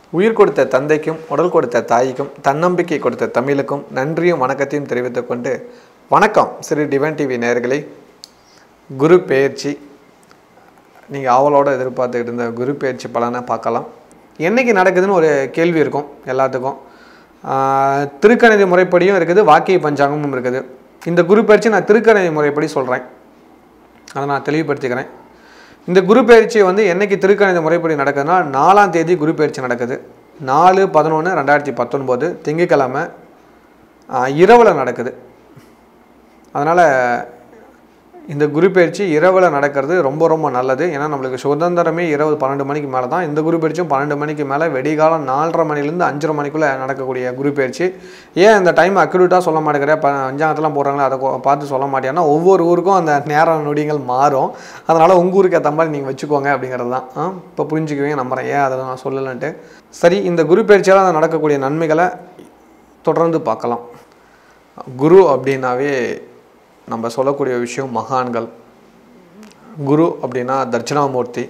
உயிர் கொடுத்த தந்தைக்கும் உடல் கொடுத்த தாய்க்கும் தன்னம்பிக்கை கொடுத்த தமிழுக்கும் நன்றியும் வணக்கத்தையும் தெரிவித்துக் கொண்டு வணக்கம் ஸ்ரீ டிவைன் டிவி நேயர்களே. குரு பெயர்ச்சி நீங்கள் ஆவலோடு எதிர்பார்த்துக்கிட்டு இருந்த குரு பெயர்ச்சி பலனை பார்க்கலாம். என்றைக்கு நடக்குதுன்னு ஒரு கேள்வி இருக்கும் எல்லாத்துக்கும். திருக்கணித முறைப்படியும் இருக்குது, வாக்கிய பஞ்சாங்கமும் இருக்குது. இந்த குரு பெயர்ச்சி நான் திருக்கணித முறைப்படி சொல்கிறேன், அதை நான் தெளிவுபடுத்திக்கிறேன். இந்த குரு பயிற்சி என்னைக்கு திருக்கணித முறைப்படி நடக்குதுன்னா 4ஆம் தேதி குரு பயிற்சி நடக்குது. 4/11/2019 திங்கட்கிழமை இரவில் நடக்குது. அதனால் இந்த குரு பயிற்சி இரவில் நடக்கிறது ரொம்ப ரொம்ப நல்லது. ஏன்னா நம்மளுக்கு சுதந்திரமே இரவு 12 மணிக்கு மேலே தான். இந்த குரு பயிற்சியும் 12 மணிக்கு மேலே வெடிகாலம் 4:30 மணிலேருந்து 5:30 மணிக்குள்ளே நடக்கக்கூடிய குரு பயிற்சி. ஏன் இந்த டைம் அக்யூரேட்டாக சொல்ல மாட்டேங்கிறேன், பஞ்சாங்கத்தெலாம் போடுறாங்களே அதை பார்த்து சொல்ல மாட்டேன்னா ஒவ்வொரு ஊருக்கும் அந்த நேர நொடிகள் மாறும். அதனால் உங்கள் ஊருக்கு ஏற்ற மாதிரி நீங்கள் வச்சுக்கோங்க அப்படிங்கிறது தான். இப்போ புரிஞ்சுக்குவீங்க நம்புகிறேன் ஏன் அதை நான் சொல்லலைன்ட்டு. சரி, இந்த குரு பயிற்சியால் நடக்கக்கூடிய நன்மைகளை தொடர்ந்து பார்க்கலாம். குரு அப்படின்னாவே நம்ம சொல்லக்கூடிய விஷயம் மகான்கள். குரு அப்படின்னா தட்சிணாமூர்த்தி.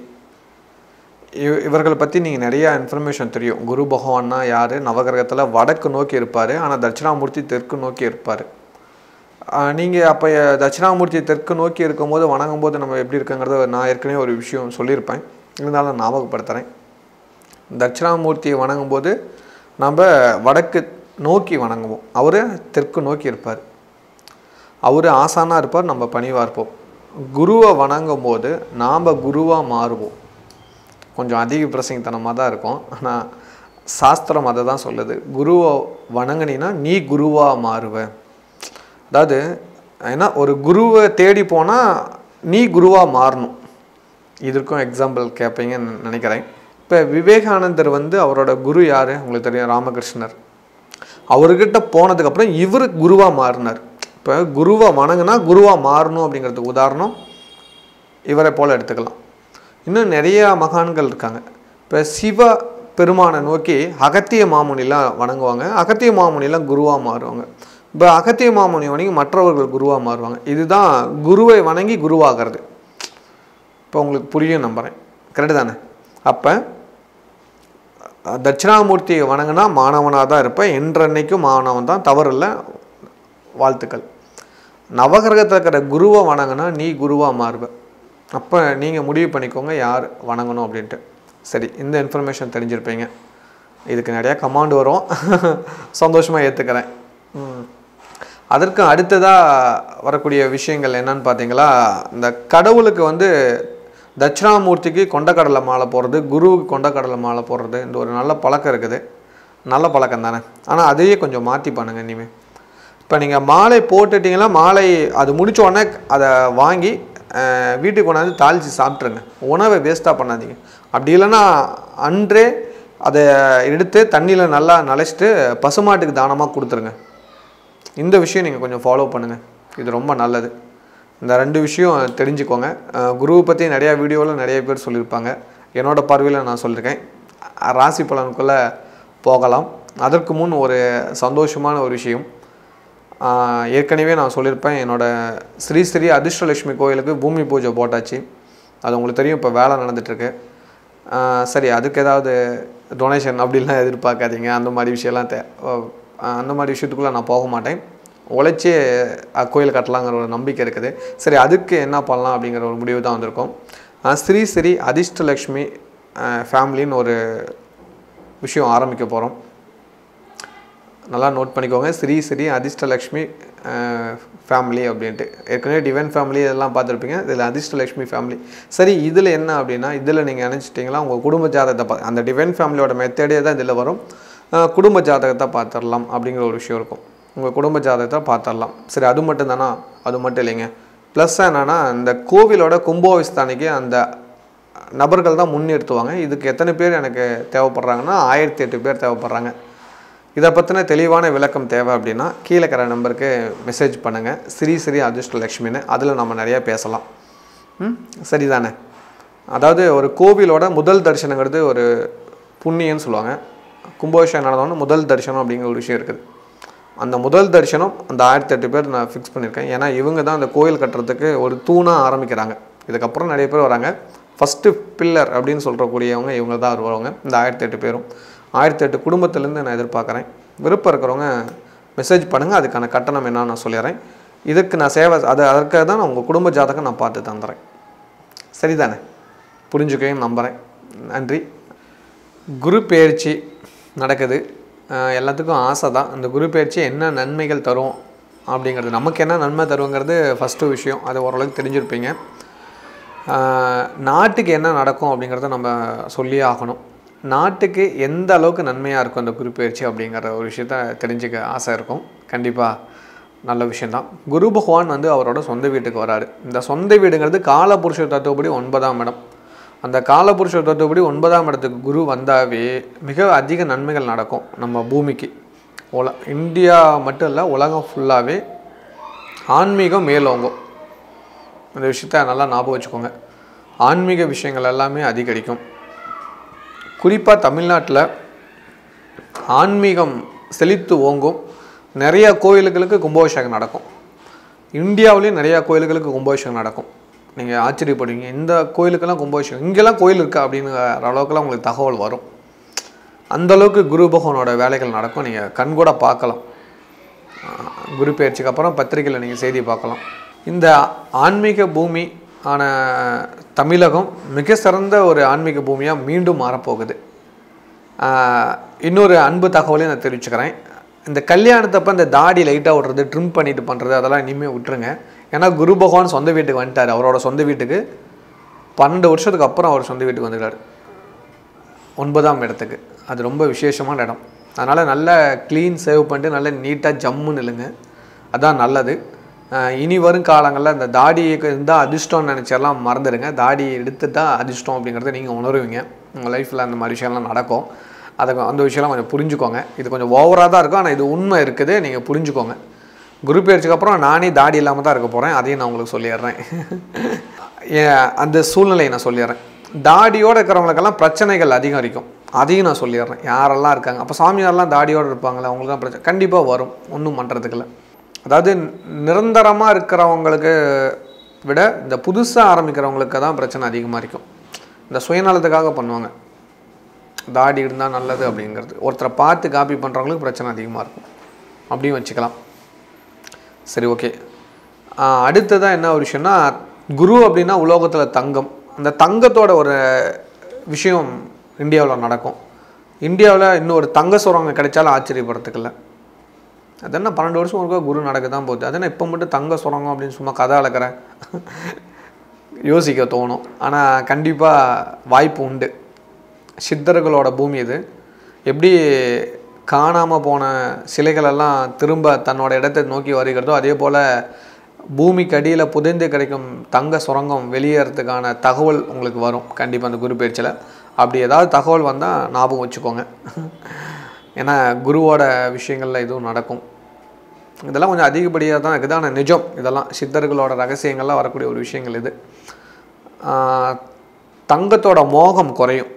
இவர்களை பற்றி நீங்கள் நிறையா இன்ஃபர்மேஷன் தெரியும். குரு பகவான்னா யார்? நவகிரகத்தில் வடக்கு நோக்கி இருப்பார், ஆனால் தட்சிணாமூர்த்தி தெற்கு நோக்கி இருப்பார். நீங்கள் அப்போ தட்சிணாமூர்த்தி தெற்கு நோக்கி இருக்கும்போது வணங்கும்போது நம்ம எப்படி இருக்குங்கிறத நான் ஏற்கனவே ஒரு விஷயம் சொல்லியிருப்பேன், இருந்தாலும் ஞாபகப்படுத்துகிறேன். தட்சிணாமூர்த்தியை வணங்கும்போது நம்ம வடக்கு நோக்கி வணங்குவோம், அவர் தெற்கு நோக்கி இருப்பார். அவர் ஆசானாக இருப்பார், நம்ம பணிவாக இருப்போம். குருவை வணங்கும் போது நாம் குருவாக மாறுவோம். கொஞ்சம் அதிக பிரசங்கத்தனமாக தான் இருக்கும், ஆனால் சாஸ்திரம் அதை தான் சொல்லுது. குருவை வணங்கினா நீ குருவாக மாறுவ. அதாவது ஏன்னா ஒரு குருவை தேடி போனால் நீ குருவாக மாறணும். இதற்கும் எக்ஸாம்பிள் கேட்பீங்கன்னு நினைக்கிறேன். இப்போ விவேகானந்தர் அவரோட குரு யார் உங்களுக்கு தெரியும், ராமகிருஷ்ணர். அவர்கிட்ட போனதுக்கப்புறம் இவர் குருவாக மாறினார். இப்போ குருவை வணங்கினா குருவாக மாறணும் அப்படிங்கிறதுக்கு உதாரணம் இவரை போல் எடுத்துக்கலாம். இன்னும் நிறைய மகான்கள் இருக்காங்க. இப்போ சிவ பெருமானை நோக்கி அகத்திய மாமுனிலாம் வணங்குவாங்க, அகத்திய மாமுனிலாம் குருவாக மாறுவாங்க. இப்போ அகத்திய மாமுனி வணங்கி மற்றவர்கள் குருவாக மாறுவாங்க. இதுதான் குருவை வணங்கி குருவாகிறது. இப்போ உங்களுக்கு புரியும் நம்புகிறேன், கரெக்டு தானே? அப்போ தட்சிணாமூர்த்தியை வணங்கினா மாணவனாக தான் இருப்பேன், என்றன்னைக்கும் மாணவன் தான், தவறில்லை, வாழ்த்துக்கள். நவகிரகத்தில் இருக்கிற குருவை வணங்கினா நீ குருவாக மாறுவ. அப்போ நீங்கள் முடிவு பண்ணிக்கோங்க யார் வணங்கணும் அப்படின்ட்டு. சரி, இந்த இன்ஃபர்மேஷன் தெரிஞ்சிருப்பீங்க. இதுக்கு நிறையா கமாண்ட் வரும், சந்தோஷமாக ஏற்றுக்கிறேன். அதற்கு அடுத்ததாக வரக்கூடிய விஷயங்கள் என்னன்னு பார்த்தீங்களா, இந்த கடவுளுக்கு தட்சிணாமூர்த்திக்கு கொண்டக்கடலை மாலை போடுறது, குருவுக்கு கொண்டக்கடலை மாலை போடுறது, இந்த ஒரு நல்ல பழக்கம் இருக்குது. நல்ல பழக்கம் தானே, ஆனால் அதையே கொஞ்சம் மாற்றி பண்ணுங்கள் இனிமேல். இப்போ நீங்கள் மாலை போட்டுட்டிங்கன்னா மாலை அது முடித்த உடனே அதை வாங்கி வீட்டுக்கு கொண்டாந்து தாளித்து சாப்பிட்ருங்க. உணவை வேஸ்ட்டாக பண்ணாதீங்க. அப்படி இல்லைன்னா அன்றே அதை எடுத்து தண்ணியில் நல்லா நனைச்சிட்டு பசுமாட்டுக்கு தானமாக கொடுத்துருங்க. இந்த விஷயம் நீங்கள் கொஞ்சம் ஃபாலோ பண்ணுங்கள், இது ரொம்ப நல்லது. இந்த 2 விஷயம் தெரிஞ்சுக்கோங்க. குருவை பற்றி நிறையா வீடியோவில் நிறைய பேர் சொல்லியிருப்பாங்க, என்னோடய பார்வையில் நான் சொல்லியிருக்கேன். ராசி பலனுக்குள்ளே போகலாம். அதற்கு முன் ஒரு சந்தோஷமான ஒரு விஷயம். ஏற்கனவே நான் சொல்லியிருப்பேன், என்னோடய ஸ்ரீ ஸ்ரீ அதிர்ஷ்டலட்சுமி கோயிலுக்கு பூமி பூஜை போட்டாச்சு. அது உங்களுக்கு தெரியும், இப்போ வேலை நடந்துகிட்ருக்கு. சரி, அதுக்கு ஏதாவது டொனேஷன் அப்படின்லாம் எதிர்பார்க்காதீங்க. அந்த மாதிரி விஷயம்லாம் அந்த மாதிரி விஷயத்துக்குள்ளே நான் போக மாட்டேன். உழைச்சி கோயில் கட்டலாங்கிற ஒரு நம்பிக்கை இருக்குது. சரி, அதுக்கு என்ன பண்ணலாம் அப்படிங்கிற ஒரு முடிவு தான் வந்திருக்கோம். ஸ்ரீ ஸ்ரீ அதிர்ஷ்டலட்சுமி ஃபேமிலின்னு ஒரு விஷயம் ஆரம்பிக்க போகிறோம். நல்லா நோட் பண்ணிக்கோங்க, ஸ்ரீ ஸ்ரீ அதிர்ஷ்டலக்ஷ்மி ஃபேமிலி அப்படின்ட்டு. ஏற்கனவே டிவைன் ஃபேமிலி இதெல்லாம் பார்த்துருப்பீங்க, இதில் அதிர்ஷ்டலக்ஷ்மி ஃபேமிலி. சரி, இதில் என்ன அப்படின்னா, இதில் நீங்கள் நினச்சிட்டிங்களா உங்கள் குடும்ப ஜாதகத்தை அந்த டிவைன் ஃபேமிலியோட மெத்தடே தான் இதில் வரும். குடும்ப ஜாதகத்தை பார்த்துடலாம் அப்படிங்கிற ஒரு விஷயம் இருக்கும். உங்கள் குடும்ப ஜாதகத்தை பார்த்துடலாம். சரி, அது மட்டும் தானா? அது மட்டும் இல்லைங்க. ப்ளஸ் என்னென்னா, இந்த கோவிலோட கும்பாபிஷேகத்துக்கு அந்த நபர்கள் தான் முன்னிறுத்துவாங்க. இதுக்கு எத்தனை பேர் எனக்கு தேவைப்படுறாங்கன்னா 1008 பேர் தேவைப்படுறாங்க. இதை பற்றின தெளிவான விளக்கம் தேவை அப்படின்னா கீழே இருக்கிற நம்பருக்கு மெசேஜ் பண்ணுங்கள், ஸ்ரீ ஸ்ரீ அதிர்ஷ்டலக்ஷ்மின்னு. அதில் நம்ம நிறையா பேசலாம். சரிதானே? அதாவது ஒரு கோவிலோட முதல் தரிசனங்கிறது ஒரு புண்ணியன்னு சொல்லுவாங்க. கும்பாபிஷேகம் நடந்தோன்னு முதல் தரிசனம் அப்படிங்கிற ஒரு விஷயம் இருக்குது. அந்த முதல் தரிசனம் அந்த 1008 பேர் நான் ஃபிக்ஸ் பண்ணியிருக்கேன். ஏன்னா இவங்க தான் அந்த கோயில் கட்டுறதுக்கு ஒரு தூணாக ஆரம்பிக்கிறாங்க. இதுக்கப்புறம் நிறைய பேர் வராங்க. ஃபஸ்ட்டு பில்லர் அப்படின்னு சொல்கிறக்கூடியவங்க இவங்க தான் வருவாங்க, இந்த 1008 பேரும். 1008 குடும்பத்திலேருந்து நான் எதிர்பார்க்குறேன். விருப்பம் இருக்கிறவங்க மெசேஜ் பண்ணுங்கள். அதுக்கான கட்டணம் என்னன்னு நான் சொல்லிடுறேன். இதுக்கு நான் சேவை அதற்காக தான் நான் உங்கள் குடும்ப ஜாதகம் நான் பார்த்து தந்துடுறேன். சரிதானே? புரிஞ்சுக்கவே நம்புகிறேன். நன்றி. குரு பெயர்ச்சி நடக்குது. எல்லாத்துக்கும் ஆசை தான். அந்த குரு பெயர்ச்சி என்ன நன்மைகள் தரும் அப்படிங்கிறது, நமக்கு என்ன நன்மை தருங்கிறது ஃபஸ்ட்டு விஷயம். அது ஓரளவுக்கு தெரிஞ்சிருப்பீங்க. நாட்டுக்கு என்ன நடக்கும் அப்படிங்கிறத நம்ம சொல்லியே ஆகணும். நாட்டுக்கு எந்த அளவுக்கு நன்மையாக இருக்கும் அந்த குரு பெயர்ச்சி அப்படிங்கிற ஒரு விஷயத்த தெரிஞ்சுக்க ஆசை இருக்கும். கண்டிப்பாக நல்ல விஷயந்தான். குரு பகவான் வந்து அவரோட சொந்த வீட்டுக்கு வராரு. இந்த சொந்த வீடுங்கிறது காலபுருஷ தத்துவப்படி 9ஆம் இடம். அந்த காலபுருஷ தத்துவப்படி 9ஆம் இடத்துக்கு குரு வந்தாவே மிக அதிக நன்மைகள் நடக்கும் நம்ம பூமிக்கு. இந்தியா மட்டும் இல்லை, உலகம் ஃபுல்லாகவே ஆன்மீகம் மேலோங்கும். இந்த விஷயத்த நல்லா ஞாபகம் வச்சுக்கோங்க. ஆன்மீக விஷயங்கள் எல்லாமே அதிகரிக்கும். குறிப்பாக தமிழ்நாட்டில் ஆன்மீகம் செழித்து ஓங்கும். நிறைய கோயில்களுக்கு கும்பாபிஷேகம் நடக்கும். இந்தியாவிலேயும் நிறையா கோயில்களுக்கு கும்பாபிஷேகம் நடக்கும். நீங்கள் ஆச்சரியப்படுவீங்க, இந்த கோயிலுக்கெல்லாம் கும்பாபிஷேகம், இங்கெல்லாம் கோயில் இருக்கா அப்படிங்கிற அளவுக்குலாம் உங்களுக்கு தகவல் வரும். அந்தளவுக்கு குரு பகவானோட வேலைகள் நடக்கும். நீங்கள் கண்கூட பார்க்கலாம். குரு பெயர்ச்சிக்கு அப்புறம் பத்திரிகையில் நீங்கள் செய்தி பார்க்கலாம். இந்த ஆன்மீக பூமி ஆன தமிழகம் மிக சிறந்த ஒரு ஆன்மீக பூமியாக மீண்டும் மாறப்போகுது. இன்னொரு அன்பு தகவலையும் நான் தெரிவிச்சுக்கிறேன். இந்த கல்யாணத்தப்போ இந்த தாடி லைட்டாக விட்றது, ட்ரிம் பண்ணிட்டு பண்ணுறது அதெல்லாம் இனிமேல் விட்டுருங்க. ஏன்னா குரு பகவான் சொந்த வீட்டுக்கு வந்துட்டார். அவரோட சொந்த வீட்டுக்கு 12 வருஷத்துக்கு அப்புறம் அவர் சொந்த வீட்டுக்கு வந்துட்டார், 9ஆம் இடத்துக்கு. அது ரொம்ப விசேஷமான இடம். அதனால் நல்லா க்ளீன் சேவ் பண்ணிட்டு நல்லா நீட்டாக ஜம்முன்னு இல்லைங்க, அதுதான் நல்லது. இனி வரும் காலங்களில் இந்த தாடிக்கு இருந்தால் அதிர்ஷ்டம்னு நினச்செல்லாம் மறந்துடுங்க. தாடி எடுத்துட்டா அதிர்ஷ்டம் அப்படிங்கிறத நீங்கள் உணருவீங்க. உங்கள் லைஃப்பில் அந்த மாதிரி விஷயம்லாம் நடக்கும். அந்த விஷயம்லாம் கொஞ்சம் புரிஞ்சுக்கோங்க. இது கொஞ்சம் ஓவராக தான் இருக்கும், ஆனால் இது உண்மை இருக்குது, நீங்கள் புரிஞ்சுக்கோங்க. குரு பெயர்ச்சிக்கு அப்புறம் நானே தாடி இல்லாமல் தான் இருக்க போகிறேன். அதையும் நான் உங்களுக்கு சொல்லிடுறேன். அந்த சூழ்நிலையை நான் சொல்லிடுறேன். தாடியோடு இருக்கிறவங்களுக்கெல்லாம் பிரச்சனைகள் அதிகரிக்கும், அதையும் நான் சொல்லிடுறேன். யாரெல்லாம் இருக்காங்க அப்போ சாமியாரெல்லாம் தாடியோடு இருப்பாங்களே, அவங்களுக்கு தான் பிரச்சனை கண்டிப்பாக வரும். ஒன்றும் பண்ணுறதுக்குள்ள, அதாவது நிரந்தரமாக இருக்கிறவங்களுக்கு விட இந்த புதுசாக ஆரம்பிக்கிறவங்களுக்கு தான் பிரச்சனை அதிகமாக இருக்கும். இந்த சுயநலத்துக்காக பண்ணுவாங்க, தாடி இருந்தால் நல்லது அப்படிங்கிறது. ஒருத்தரை பார்த்து காப்பி பண்ணுறவங்களுக்கு பிரச்சனை அதிகமாக இருக்கும். அப்படியும் வச்சுக்கலாம். சரி, ஓகே. அடுத்ததான் என்ன ஒரு விஷயம்னா, குரு அப்படின்னா உலோகத்தில் தங்கம். அந்த தங்கத்தோட ஒரு விஷயம் இந்தியாவில் நடக்கும். இந்தியாவில் இன்னும் ஒரு தங்க சுரங்கம் கிடைச்சாலும் ஆச்சரியப்படுறதுக்கில்ல. அது என்ன 12 வருஷம் ஒருக்கா குரு நடக்க தான் போகுது. அது என்ன இப்போ மட்டும் தங்க சுரங்கம் அப்படின்னு சும்மா கதை அளக்கிறேன் யோசிக்க தோணும். ஆனால் கண்டிப்பாக வாய்ப்பு உண்டு. சித்தர்களோட பூமி இது. எப்படி காணாமல் போன சிலைகளெல்லாம் திரும்ப தன்னோட இடத்தை நோக்கி வருகிறதோ, அதே போல் பூமிக்கு அடியில் புதைந்து கிடைக்கும் தங்க சுரங்கம் வெளியேறதுக்கான தகவல் உங்களுக்கு வரும் கண்டிப்பாக அந்த குரு பெயர்ச்சியில். அப்படி ஏதாவது தகவல் வந்தால் ஞாபகம் வச்சுக்கோங்க. ஏன்னா குருவோட விஷயங்களில் இதுவும் நடக்கும். இதெல்லாம் கொஞ்சம் அதிகப்படியாக தான் இருக்குது, ஆனால் நிஜம். இதெல்லாம் சித்தர்களோட ரகசியங்கள்லாம் வரக்கூடிய ஒரு விஷயங்கள் இது. தங்கத்தோட மோகம் குறையும்.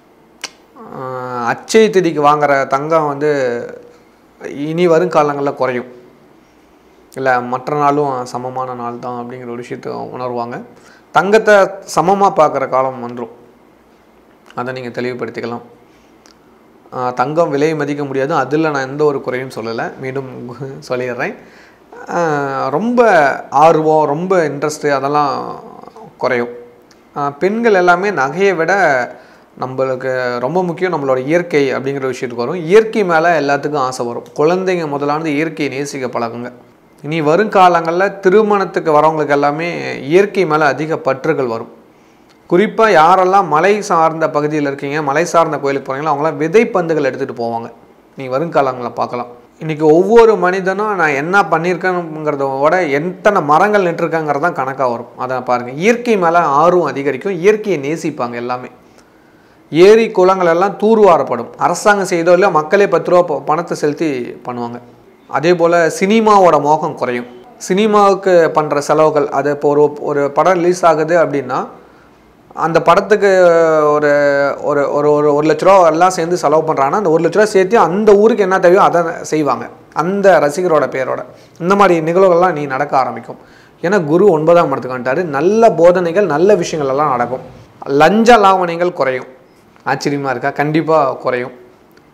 அச்சய திதிக்கு வாங்குகிற தங்கம் வந்து இனி வரும் காலங்களில் குறையும். இல்லை மற்ற நாளும் சமமான நாள் தான் அப்படிங்கிற ஒரு விஷயத்தை உணர்வாங்க. தங்கத்தை சமமாக பார்க்குற காலம் வந்துடும். அதை நீங்கள் தெளிவுபடுத்திக்கலாம். தங்கம் விலையை மதிக்க முடியாது, அதில் நான் எந்த ஒரு குறையும் சொல்லலை, மீண்டும் சொல்லிடுறேன். ரொம்ப ஆர்வம், ரொம்ப இன்ட்ரெஸ்ட்டு அதெல்லாம் குறையும். பெண்கள் எல்லாமே நகையை விட நம்மளுக்கு ரொம்ப முக்கியம் நம்மளோட இயற்கை அப்படிங்கிற விஷயத்துக்கு வரும். இயற்கை மேலே எல்லாத்துக்கும் ஆசை வரும். குழந்தைங்க முதலானது இயற்கையை நேசிக்க பழகுங்க. இனி வருங்காலங்களில் திருமணத்துக்கு வரவங்களுக்கு எல்லாமே இயற்கை மேலே அதிக பற்றுகள் வரும். குறிப்பாக யாரெல்லாம் மலை சார்ந்த பகுதியில் இருக்கீங்க, மலை சார்ந்த கோயிலுக்கு போகிறீங்களோ அவங்களாம் விதைப்பந்துகள் எடுத்துகிட்டு போவாங்க. நீங்கள் வருங்காலங்களில் பார்க்கலாம். இன்றைக்கி ஒவ்வொரு மனிதனும் நான் என்ன பண்ணியிருக்கேங்கிறத விட எத்தனை மரங்கள் நட்டுருக்காங்கிறது தான் கணக்காக வரும். அதை பாருங்கள். இயற்கை மேலே ஆர்வம் அதிகரிக்கும், இயற்கையை நேசிப்பாங்க எல்லாமே. ஏரி குளங்கள் எல்லாம் தூர்வாரப்படும். அரசாங்கம் செய்தோ இல்லை மக்களே 10 ரூபா பணத்தை செலுத்தி பண்ணுவாங்க. அதே போல் சினிமாவோட மோகம் குறையும். சினிமாவுக்கு பண்ணுற செலவுகள், அது இப்போ ஒரு படம் ரிலீஸ் ஆகுது அப்படின்னா அந்த படத்துக்கு ஒரு ஒரு ஒரு ஒரு 1 லட்ச ரூபா எல்லாம் சேர்ந்து செலவு பண்ணுறாங்கன்னா அந்த 1 லட்ச ரூபா சேர்த்து அந்த ஊருக்கு என்ன தேவையோ அதை செய்வாங்க, அந்த ரசிகரோட பேரோட. இந்த மாதிரி நிகழ்வுகள்லாம் நீ நடக்க ஆரம்பிக்கும். ஏன்னா குரு 9ஆம் இடத்துக்கு வந்துட்டார். நல்ல போதனைகள், நல்ல விஷயங்கள் எல்லாம் நடக்கும். லஞ்ச லாவணைகள் குறையும். ஆச்சரியமாக இருக்கா? கண்டிப்பாக குறையும்.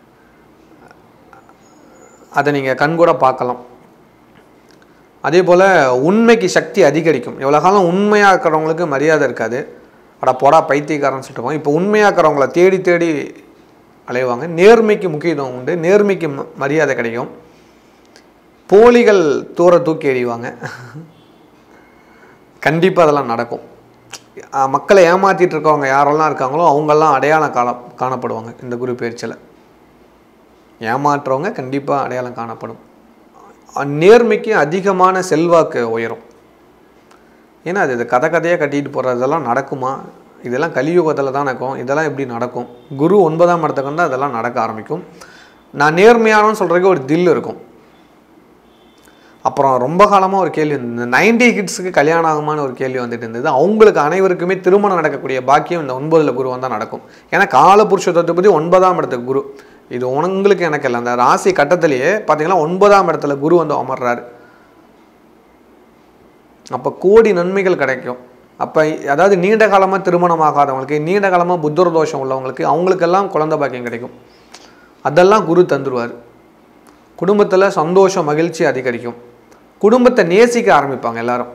அதை நீங்கள் கண்கூட பார்க்கலாம். அதே போல் உண்மைக்கு சக்தி அதிகரிக்கும். எவ்வளோ காலம் உண்மையாக இருக்கிறவங்களுக்கு மரியாதை இருக்காது, அட போடா பைத்தியக்காரன்னு சொல்லிட்டு. இப்போ உண்மையாக இருக்கிறவங்கள தேடி தேடி அலைவாங்க. நேர்மைக்கு முக்கியத்துவம் உண்டு, நேர்மைக்கு மரியாதை கிடைக்கும். போலிகள் தூக்கி எறிவாங்க. கண்டிப்பாக அதெல்லாம் நடக்கும். மக்களை ஏமாற்றிட்டு இருக்கவங்க யாரெல்லாம் இருக்காங்களோ அவங்கெல்லாம் அடையாளம் காணப்படுவாங்க இந்த குரு பயிற்சியில். ஏமாற்றுறவங்க கண்டிப்பாக அடையாளம் காணப்படும். நேர்மைக்கு அதிகமான செல்வாக்கு உயரும். ஏன்னா அது இது கதையாக கட்டிட்டு போகிறதெல்லாம் நடக்குமா? இதெல்லாம் கலியுகத்தில் தான் நடக்கும். இதெல்லாம் எப்படி நடக்கும்? குரு 9ஆம் இடத்துக்கு வந்தால் அதெல்லாம் நடக்க ஆரம்பிக்கும். நான் நேர்மையானு சொல்கிறதுக்கு ஒரு தில் இருக்கும். அப்புறம் ரொம்ப காலமாக ஒரு கேள்வி, இந்த 90 கிட்ஸுக்கு கல்யாணம் ஆகுமான்னு ஒரு கேள்வி வந்துட்டு இருந்தது. அவங்களுக்கு அனைவருக்குமே திருமணம் நடக்கக்கூடிய பாக்கியம் இந்த 9ல் குரு வந்தால் நடக்கும். ஏன்னா காலபுருஷ தத்துவபதி 9ஆம் இடத்துக்கு குரு. இது உங்களுக்கு எனக்கு இல்லை, அந்த ராசி கட்டத்திலேயே பார்த்தீங்கன்னா 9ஆம் இடத்துல குரு வந்து அமர்றாரு. அப்போ கோடி நன்மைகள் கிடைக்கும். அப்போ அதாவது நீண்ட காலமாக திருமணம் ஆகாதவங்களுக்கு, நீண்ட காலமாக புத்தர் தோஷம் உள்ளவங்களுக்கு, அவங்களுக்கெல்லாம் குழந்தை பாக்கியம் கிடைக்கும். அதெல்லாம் குரு தந்துடுவார். குடும்பத்தில் சந்தோஷம் மகிழ்ச்சி அதிகரிக்கும். குடும்பத்தை நேசிக்க ஆரம்பிப்பாங்க எல்லாரும்.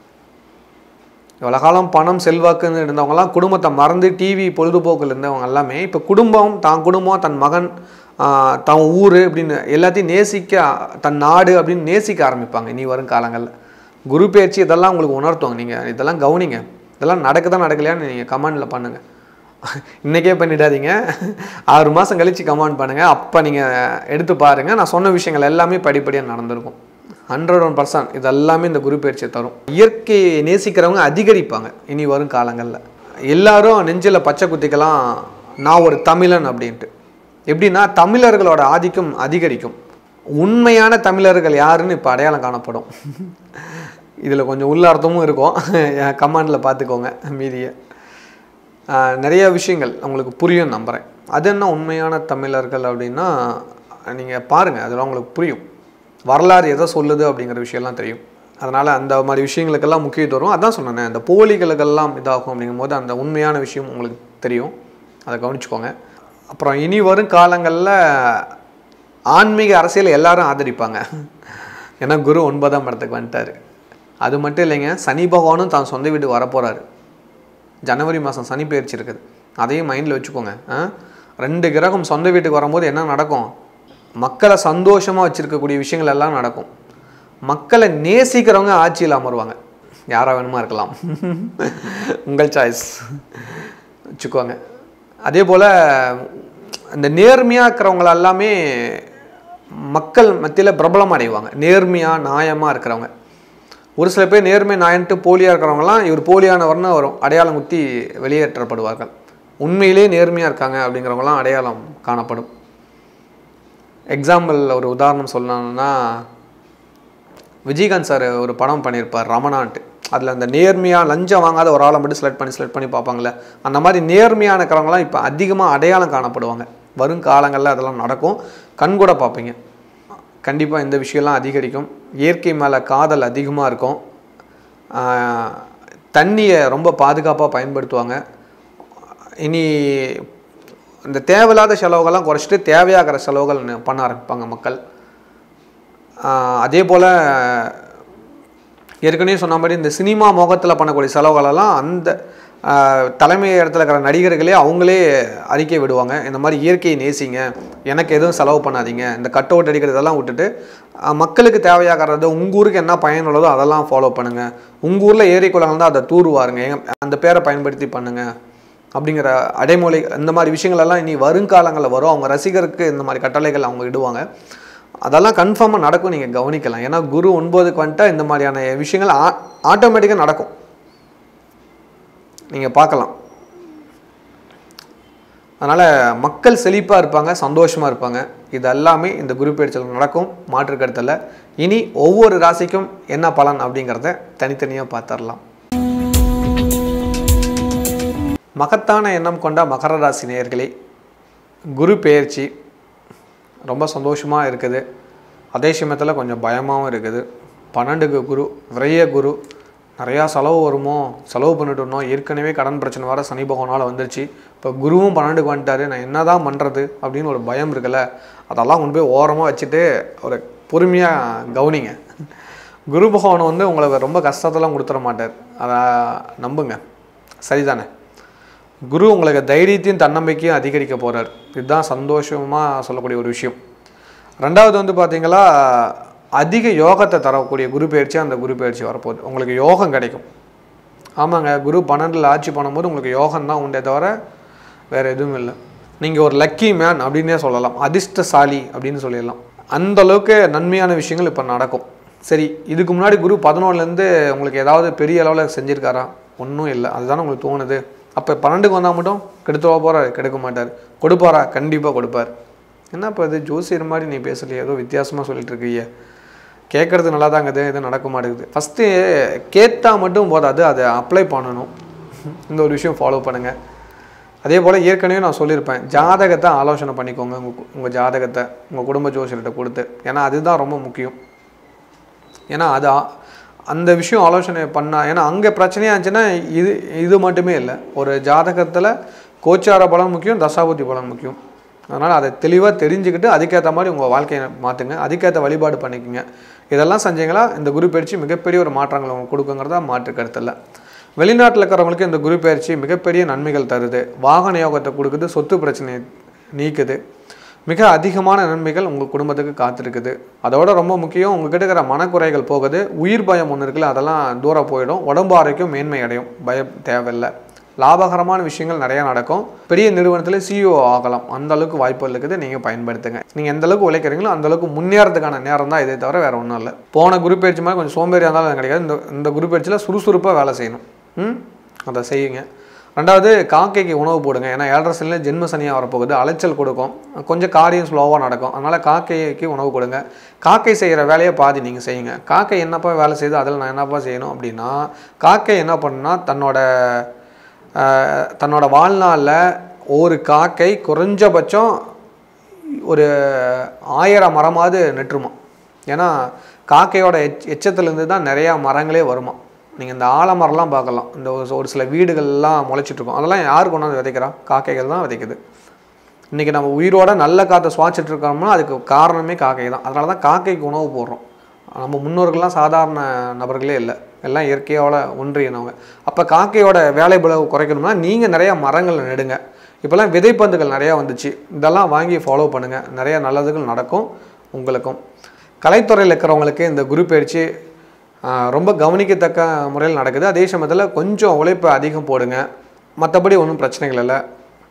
எவ்வளோ காலம் பணம் செல்வாக்குன்னு இருந்தவங்கலாம் குடும்பத்தை மறந்து டிவி பொழுதுபோக்கில் இருந்தவங்க எல்லாமே இப்போ குடும்பம், தன் மகன், தன் ஊர் அப்படின்னு எல்லாத்தையும் நேசிக்க, தன் நாடு அப்படின்னு நேசிக்க ஆரம்பிப்பாங்க இனி வரும் காலங்களில். குரு பயிற்சி இதெல்லாம் உங்களுக்கு உணர்த்துவாங்க. நீங்கள் இதெல்லாம் கவனிங்க. இதெல்லாம் நடக்குதான் நடக்கலையான்னு நீங்கள் கமெண்டில் பண்ணுங்கள். இன்றைக்கே பண்ணிடாதீங்க, 6 மாதம் கழித்து கமெண்ட் பண்ணுங்கள். அப்போ நீங்கள் எடுத்து பாருங்கள். நான் சொன்ன விஷயங்கள் எல்லாமே படிப்படியாக நடந்திருக்கும். 101% இதெல்லாமே இந்த குரு பயிற்சியை தரும். இயற்கையை நேசிக்கிறவங்க அதிகரிப்பாங்க இனி வரும் காலங்களில். எல்லாரும் நெஞ்சில் பச்சை குத்திக்கலாம், நான் ஒரு தமிழன் அப்படின்ட்டு. எப்படின்னா தமிழர்களோட ஆதிக்கம் அதிகரிக்கும். உண்மையான தமிழர்கள் யாருன்னு இப்போ அடையாளம் காணப்படும். இதில் கொஞ்சம் உள்ள அர்த்தமும் இருக்கும், கமெண்டில் பார்த்துக்கோங்க. மீதியை நிறைய விஷயங்கள் உங்களுக்கு புரியும் நம்புகிறேன். அது என்ன உண்மையான தமிழர்கள் அப்படின்னா நீங்கள் பாருங்கள், அதில் உங்களுக்கு புரியும். வரலாறு எதை சொல்லுது அப்படிங்கிற விஷயம்லாம் தெரியும். அதனால் அந்த மாதிரி விஷயங்களுக்கெல்லாம் முக்கியத்துவம். அதான் சொன்னேன், அந்த போலிகளுக்கெல்லாம் இதாகும் அப்படிங்கும்போது அந்த உண்மையான விஷயம் உங்களுக்கு தெரியும். அதை கவனிச்சுக்கோங்க. அப்புறம் இனி வரும் காலங்களில் ஆன்மீக அரசியல் எல்லாரும் ஆதரிப்பாங்க. ஏன்னா குரு 9ஆம் இடத்துக்கு வந்துட்டார். அது மட்டும் இல்லைங்க, சனி பகவானும் தான் சொந்த வீட்டுக்கு வரப்போகிறாரு. ஜனவரி மாதம் சனி பயிற்சி இருக்குது, அதையும் மைண்டில் வச்சுக்கோங்க. 2 கிரகம் சொந்த வீட்டுக்கு வரும்போது என்ன நடக்கும்? மக்களை சந்தோஷமாக வச்சுருக்கக்கூடிய விஷயங்கள் எல்லாம் நடக்கும். மக்களை நேசிக்கிறவங்க ஆட்சியில் அமருவாங்க. யாராக வேணுமா இருக்கலாம், உங்கள் சாய்ஸ் வச்சுக்கோங்க. அதே போல் இந்த நேர்மையாக இருக்கிறவங்கள எல்லாமே மக்கள் மத்தியில் பிரபலம் அடைவாங்க. நேர்மையாக நியாயமாக இருக்கிறவங்க. ஒரு சில பேர் நேர்மை நாயன்ட்டு போலியாக இருக்கிறவங்களாம் இவர் போலியானவர்னு வரும், அடையாளம் குத்தி வெளியேற்றப்படுவார்கள். உண்மையிலே நேர்மையாக இருக்காங்க அப்படிங்கிறவங்களாம் அடையாளம் காணப்படும். எக்ஸாம்பிள் ஒரு உதாரணம் சொல்லணும்னா, விஜயகாந்த் சார் ஒரு படம் பண்ணியிருப்பார் ரமணான்ட்டு. அதில் அந்த நேர்மையாக லஞ்சம் வாங்காத ஒரு ஆளை மட்டும் செலக்ட் பண்ணி பார்ப்பாங்களே, அந்த மாதிரி நேர்மையாக இருக்கிறவங்களாம் இப்போ அதிகமாக அடையாளம் காணப்படுவாங்க. வரும் காலங்களில் அதெல்லாம் நடக்கும், கண்கூட பார்ப்பீங்க. கண்டிப்பாக இந்த விஷயம்லாம் அதிகரிக்கும். இயற்கை மேலே காதல் அதிகமாக இருக்கும். தண்ணியை ரொம்ப பாதுகாப்பாக பயன்படுத்துவாங்க. இனி இந்த தேவையில்லாத செலவுகள்லாம் குறைச்சிட்டு தேவையாகிற செலவுகள் பண்ண ஆரம்பிப்பாங்க மக்கள். அதே போல் ஏற்கனவே சொன்ன மாதிரி இந்த சினிமா மோகத்தில் பண்ணக்கூடிய செலவுகளெல்லாம் அந்த தலைமை இடத்துல இருக்கிற நடிகர்களே அவங்களே அறிக்கை விடுவாங்க. இந்த மாதிரி இயற்கையை நேசிங்க, எனக்கு எதுவும் செலவு பண்ணாதீங்க, இந்த கட் அவுட் அடிக்கிறதெல்லாம் விட்டுட்டு மக்களுக்கு தேவையாகிறது, உங்கள் ஊருக்கு என்ன பயனுள்ளதோ அதெல்லாம் ஃபாலோ பண்ணுங்கள், உங்கள் ஊரில் ஏரி குளங்கள் தான் அதை தூர்வாருங்க, அந்த பேரை பயன்படுத்தி பண்ணுங்கள் அப்படிங்கிற அடைமொழி. இந்த மாதிரி விஷயங்களெல்லாம் இனி வருங்காலங்களில் வரும். அவங்க ரசிகருக்கு இந்த மாதிரி கட்டளைகள் அவங்க இடுவாங்க. அதெல்லாம் கன்ஃபார்மாக நடக்கும், நீங்கள் கவனிக்கலாம். ஏன்னா குரு 9க்கு வந்துட்டால் இந்த மாதிரியான விஷயங்கள் ஆட்டோமேட்டிக்காக நடக்கும், நீங்கள் பார்க்கலாம். அதனால் மக்கள் செழிப்பாக இருப்பாங்க, சந்தோஷமாக இருப்பாங்க. இது எல்லாமே இந்த குரு பயிற்சியில் நடக்கும், மாற்று கருத்தில். இனி ஒவ்வொரு ராசிக்கும் என்ன பலன் அப்படிங்கிறத தனித்தனியாக பார்த்துடலாம். மகத்தான எண்ணம் கொண்ட மகர ராசி நேயர்களே, குரு பெயர்ச்சி ரொம்ப சந்தோஷமாக இருக்குது. அதே சமயத்தில் கொஞ்சம் பயமாகவும் இருக்குது. 12க்கு குரு, விரைய குரு, நிறையா செலவு வருமோ, செலவு பண்ணிட்டு இருந்தோம், ஏற்கனவே கடன் பிரச்சனை வர சனி பகவானால் வந்துருச்சு, இப்போ குருவும் 12க்கு வந்துட்டாரு, நான் என்ன தான் பண்ணுறது அப்படின்னு ஒரு பயம் இருக்குல்ல, அதெல்லாம் கொண்டு போய் ஓரமாக வச்சுட்டு ஒரு பொறுமையாக கவனிங்க. குரு பகவான் வந்து உங்களுக்கு ரொம்ப கஷ்டத்தெல்லாம் கொடுத்துட மாட்டார், அதை நம்புங்க. சரிதானே? குரு உங்களுக்கு தைரியத்தையும் தன்னம்பிக்கையும் அதிகரிக்க போகிறார். இதுதான் சந்தோஷமாக சொல்லக்கூடிய ஒரு விஷயம். ரெண்டாவது வந்து பார்த்தீங்களா, அதிக யோகத்தை தரக்கூடிய குரு பயிற்சி அந்த குரு பயிற்சி வரப்போகுது. உங்களுக்கு யோகம் கிடைக்கும். ஆமாங்க, குரு 12ல் ஆட்சி பண்ணும்போது உங்களுக்கு யோகம் தான் உண்டே தவிர வேறு எதுவும் இல்லை. நீங்கள் ஒரு லக்கி மேன் அப்படின்னே சொல்லலாம், அதிர்ஷ்டசாலி அப்படின்னு சொல்லிடலாம். அந்தளவுக்கு நன்மையான விஷயங்கள் இப்போ நடக்கும். சரி, இதுக்கு முன்னாடி குரு 11லேருந்து உங்களுக்கு ஏதாவது பெரிய அளவில் செஞ்சுருக்காரா? ஒன்றும் இல்லை. அதுதானே உங்களுக்கு தோணுது. அப்போ 12க்கு வந்தால் மட்டும் கெடுத்துவா போகிறார்? கெடுக்க மாட்டார். கொடுப்பாரா? கண்டிப்பாக கொடுப்பார். என்ன இப்போ இது ஜோசியர் மாதிரி நீ பேசலையே, ஏதோ வித்தியாசமாக சொல்லிட்டு இருக்கீங்க. கேட்குறது நல்லா தாங்குது, இது நடக்க மாட்டேங்குது. ஃபஸ்ட்டு கேட்டால் மட்டும் போதாது, அதை அப்ளை பண்ணணும். இந்த ஒரு விஷயம் ஃபாலோ பண்ணுங்கள். அதே போல் ஏற்கனவே நான் சொல்லியிருப்பேன், ஜாதகத்தை ஆலோசனை பண்ணிக்கோங்க. உங்கள் ஜாதகத்தை உங்கள் குடும்ப ஜோசியர்கிட்ட கொடுத்து, ஏன்னா அதுதான் ரொம்ப முக்கியம். ஏன்னா அது அந்த விஷயம் ஆலோசனை பண்ணால், ஏன்னா அங்கே பிரச்சனையாக இருந்துச்சுன்னா இது மட்டுமே இல்லை, ஒரு ஜாதகத்தில் கோச்சார பலன் முக்கியம், தசாபுத்தி பலன் முக்கியம். அதனால் அதை தெளிவாக தெரிஞ்சுக்கிட்டு அதுக்கேற்ற மாதிரி உங்கள் வாழ்க்கையை மாற்றுங்க, அதுக்கேற்ற வழிபாடு பண்ணிக்கோங்க. இதெல்லாம் செஞ்சீங்களா இந்த குரு பயிற்சி மிகப்பெரிய ஒரு மாற்றங்கள் உங்களுக்கு கொடுக்குங்கிறதா மாற்று கருத்தில். வெளிநாட்டில் இருக்கிறவங்களுக்கு இந்த குரு பயிற்சி மிகப்பெரிய நன்மைகள் தருது. வாகன யோகத்தை கொடுக்குது, சொத்து பிரச்சனையை நீக்குது, மிக அதிகமான நன்மைகள் உங்கள் குடும்பத்துக்கு காத்திருக்குது. அதோட ரொம்ப முக்கியம், உங்கள்கிட்ட இருக்கிற மனக்குறைகள் போகுது. உயிர் பயம் ஒன்று இருக்குல்ல, அதெல்லாம் தூரம் போயிடும். உடம்பு ஆரோக்கியம் மேன்மை அடையும், பயம் தேவையில்லை. லாபகரமான விஷயங்கள் நிறையா நடக்கும். பெரிய நிறுவனத்தில் CEO ஆகலாம், அந்த அளவுக்கு வாய்ப்புகள் இருக்குது. நீங்கள் பயன்படுத்துங்க. நீங்கள் எந்த அளவுக்கு உழைக்கிறீங்களோ அந்த அளவுக்கு முன்னேறதுக்கான நேரம் தான், இதை தவிர வேறு ஒன்றும் இல்லை. போன குரு பயிற்சி மாதிரி கொஞ்சம் சோம்பேறியாக இருந்தாலும் கிடைக்காது. இந்த குரு பயிற்சியில் சுறுசுறுப்பாக வேலை செய்யணும். அதை செய்யுங்க. ரெண்டாவது, காக்கைக்கு உணவு போடுங்க. ஏன்னா 7.5 சனியில் ஜென்ம சனியாக வரப்போகுது, அலைச்சல் கொடுக்கும், கொஞ்சம் காரியம் ஸ்லோவாக நடக்கும். அதனால் காக்கைக்கு உணவு கொடுங்க. காக்கை செய்கிற வேலையை பாதி நீங்கள் செய்யுங்க. காக்கை என்னப்பா வேலை செய்யுது, அதில் நான் என்னப்பா செய்யணும் அப்படின்னா, காக்கை என்ன பண்ணுன்னா, தன்னோட வாழ்நாளில் ஒரு காக்கை குறைஞ்சபட்சம் ஒரு 1000 மரமாவது நெட்டுருமா. ஏன்னா காக்கையோட எச்சத்துலேருந்து தான் நிறையா மரங்களே வருமா. நீங்கள் இந்த ஆலமரம்லாம் பார்க்கலாம், இந்த ஒரு சில வீடுகள்லாம் முளைச்சிட்ருக்கோம். அதெல்லாம் யார் கொண்டாந்து விதைக்கிறா? காக்கைகள் தான் விதைக்குது. இன்றைக்கி நம்ம உயிரோட நல்ல காற்றை சுவாச்சிட்டு இருக்கோம்னா அதுக்கு காரணமே காக்கை தான். அதனால தான் காக்கைக்கு உணவு போடுறோம். நம்ம முன்னோர்கள்லாம் சாதாரண நபர்களே இல்லை, எல்லாம் இயற்கையோட ஒன்றியனவங்க. அப்போ காக்கையோட வேலை பளு குறைக்கணும்னா நீங்கள் நிறையா மரங்கள் நெடுங்க. இப்போல்லாம் விதைப்பந்துகள் நிறையா வந்துச்சு, இதெல்லாம் வாங்கி ஃபாலோ பண்ணுங்கள். நிறையா நல்லதுகள் நடக்கும் உங்களுக்கும். கலைத்துறையில் இருக்கிறவங்களுக்கு இந்த குரு பயிற்சி ரொம்ப கவனிக்கத்தக்க முறையில் நடக்குது. அதே சமயத்தில் கொஞ்சம் உழைப்பு அதிகம் போடுங்க, மற்றபடி ஒன்றும் பிரச்சனைகள் இல்லை.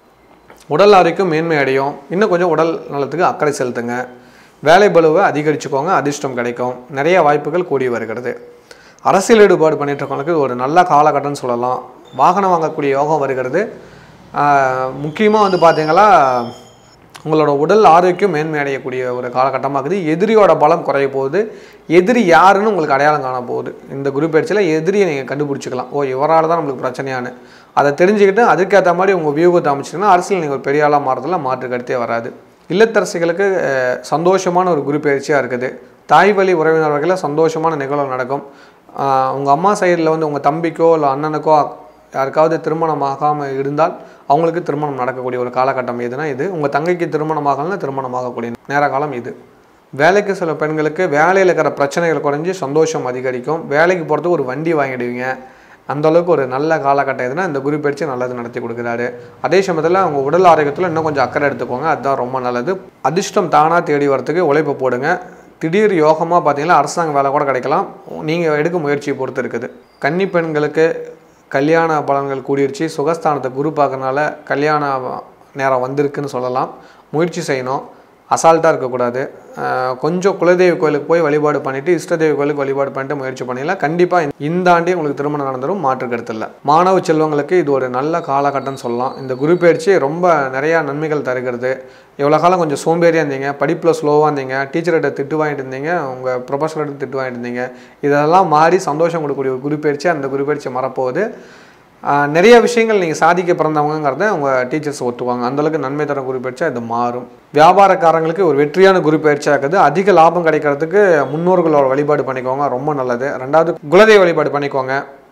உடல் ஆரோக்கியம் மேன்மை அடையும். இன்னும் கொஞ்சம் உடல் நலத்துக்கு அக்கறை செலுத்துங்க. வேலை பளுவை அதிகரிச்சுக்கோங்க, அதிர்ஷ்டம் கிடைக்கும். நிறைய வாய்ப்புகள் கூடி வருகிறது. அரசியல் ஈடுபாடு பண்ணிட்டு இருக்கவங்களுக்கு ஒரு நல்ல காலகட்டம்னு சொல்லலாம். வாகனம் வாங்கக்கூடிய யோகம் வருகிறது. முக்கியமாக வந்து பார்த்தீங்களா, உங்களோட உடல் ஆரோக்கியம் மேன்மை அடையக்கூடிய ஒரு காலகட்டமாகுது. எதிரியோட பலம் குறைய போகுது. எதிரி யாருன்னு உங்களுக்கு அடையாளம் காண போகுது. இந்த குரு பயிற்சியில் எதிரியை நீங்கள் கண்டுபிடிச்சிக்கலாம். இவரால் தான் நம்மளுக்கு பிரச்சனையானு அதை தெரிஞ்சுக்கிட்டு அதுக்கேற்ற மாதிரி உங்கள் வியூகத்தை அமைச்சிங்கன்னா அரசியல் நீங்கள் ஒரு பெரிய ஆளாக மாறதில் மாற்று கருத்தே வராது. இல்லத்தரசிகளுக்கு சந்தோஷமான ஒரு குரு பயிற்சியாக இருக்குது. தாய் வழி உறவினர் வகையில் சந்தோஷமான நிகழ்வு நடக்கும். உங்கள் அம்மா சைடில் வந்து உங்கள் தம்பிக்கோ இல்லை அண்ணனுக்கோ யாருக்காவது திருமணம் ஆகாமல் இருந்தால் அவங்களுக்கு திருமணம் நடக்கக்கூடிய ஒரு காலகட்டம் எதுனா இது. உங்கள் தங்கைக்கு திருமணம் ஆகலன்னா திருமணம் ஆகக்கூடிய நேர காலம் இது. வேலைக்கு சில பெண்களுக்கு வேலையில் இருக்கிற பிரச்சனைகள் குறைஞ்சி சந்தோஷம் அதிகரிக்கும். வேலைக்கு போகிறதுக்கு ஒரு வண்டி வாங்கிடுவீங்க. அந்தளவுக்கு ஒரு நல்ல காலகட்டம் எதுனா இந்த குரு பயிற்சி நல்லது நடத்தி கொடுக்குறாரு. அதே சமயத்தில் அவங்க உடல் ஆரோக்கியத்தில் இன்னும் கொஞ்சம் அக்கறை எடுத்துக்கோங்க, அதுதான் ரொம்ப நல்லது. அதிர்ஷ்டம் தானாக தேடி வரத்துக்கு உழைப்பு போடுங்க. திடீர் யோகமாக பார்த்தீங்கன்னா அரசாங்க வேலை கூட கிடைக்கலாம். நீங்கள் எடுக்க முயற்சியை பொறுத்து இருக்குது. கன்னி பெண்களுக்கு கல்யாண பலன்கள் கூடிருச்சு. சுகஸ்தானத்தை குரு பார்க்கறனால கல்யாண நேரம் வந்திருக்குன்னு சொல்லலாம். முயற்சி செய்யணும், அசால்ட்டாக இருக்கக்கூடாது. கொஞ்சம் குலதெய்வ கோயிலுக்கு போய் வழிபாடு பண்ணிவிட்டு இஷ்டதெய்வ கோயிலுக்கு வழிபாடு பண்ணிட்டு முயற்சி பண்ணிடலாம். கண்டிப்பாக இந்த ஆண்டே உங்களுக்கு திருமணம் நடந்துடும், மாற்று கருத்து இல்லை. மாணவ செல்வங்களுக்கு இது ஒரு நல்ல காலகட்டம்னு சொல்லலாம். இந்த குரு பயிற்சி ரொம்ப நிறையா நன்மைகள் தருகிறது. எவ்வளோ காலம் கொஞ்சம் சோம்பேறியாக இருந்தீங்க, படிப்பில் ஸ்லோவாக இருந்தீங்க, டீச்சர்கிட்ட திட்டு வாங்கிட்டு இருந்தீங்க, உங்கள் ப்ரொஃபஸர்கிட்ட திட்டு வாங்கிட்டு இருந்தீங்க, இதெல்லாம் மாறி சந்தோஷம் கொடுக்கக்கூடிய ஒரு குரு பயிற்சி. அந்த குரு பயிற்சி மறப்போகுது. நிறைய விஷயங்கள் நீங்கள் சாதிக்க பிறந்தவங்கிறத உங்கள் டீச்சர்ஸ் ஒத்துவாங்க. அந்தளவுக்கு நன்மை தர குரு பயிற்சியாக இது மாறும். வியாபாரக்காரங்களுக்கு ஒரு வெற்றியான குரு பயிற்சியாக இருக்குது. அதிக லாபம் கிடைக்கிறதுக்கு முன்னோர்களோட வழிபாடு பண்ணிக்கோங்க, ரொம்ப நல்லது. ரெண்டாவது குலதெய்வ வழிபாடு பண்ணிக்கோங்க.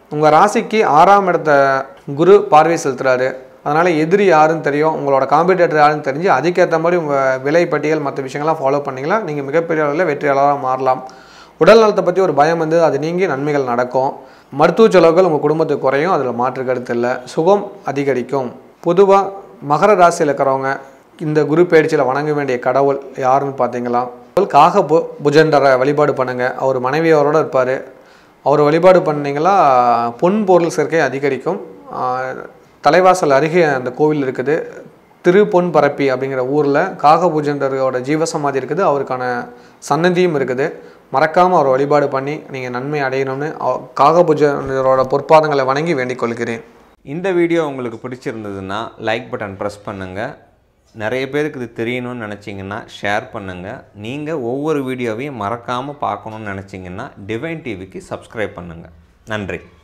உங்கள் ராசிக்கு 6ஆம் இடத்த குரு பார்வை செலுத்துறாரு. அதனால் எதிரி யாருன்னு தெரியும், உங்களோட காம்படிட்டர் யாருன்னு தெரிஞ்சு அதுக்கேற்ற மாதிரி உங்கள் விலை பட்டியல் மற்ற விஷயங்கள்லாம் ஃபாலோ பண்ணிங்கன்னா நீங்கள் மிகப்பெரிய அளவில் வெற்றியாளராக மாறலாம். உடல் நலத்தை பற்றி ஒரு பயம் வந்து அது நீங்கி நன்மைகள் நடக்கும். மருத்துவ செலவுகள் உங்கள் குடும்பத்துக்கு குறையும், அதில் மாற்று கருத்து இல்லை. சுகம் அதிகரிக்கும். பொதுவாக மகர ராசியில் இருக்கிறவங்க இந்த குரு பயிற்சியில் வணங்க வேண்டிய கடவுள் யாருன்னு பார்த்தீங்களா, காக புஜண்டரை வழிபாடு பண்ணுங்கள். அவர் மனைவியோரோடு இருப்பார். அவர் வழிபாடு பண்ணிங்களா பொன் பொருள் சேர்க்கை அதிகரிக்கும். தலைவாசல் அருகே அந்த கோவில் இருக்குது. திருப்பொன் பரப்பி அப்படிங்கிற ஊரில் காகபூஜண்டரோட ஜீவசமாதி இருக்குது. அவருக்கான சன்னதியும் இருக்குது. மறக்காமல் அவர் வழிபாடு பண்ணி நீங்கள் நன்மை அடையணும்னு காகபூஜண்டரோட பொற்பாதங்களை வணங்கி வேண்டிக் கொள்கிறேன். இந்த வீடியோ உங்களுக்கு பிடிச்சிருந்ததுன்னா லைக் பட்டன் ப்ரெஸ் பண்ணுங்கள். நிறைய பேருக்கு இது தெரியணும்னு நினச்சிங்கன்னா ஷேர் பண்ணுங்கள். நீங்கள் ஒவ்வொரு வீடியோவையும் மறக்காமல் பார்க்கணுன்னு நினச்சிங்கன்னா டிவைன் டிவிக்கு சப்ஸ்கிரைப் பண்ணுங்கள். நன்றி.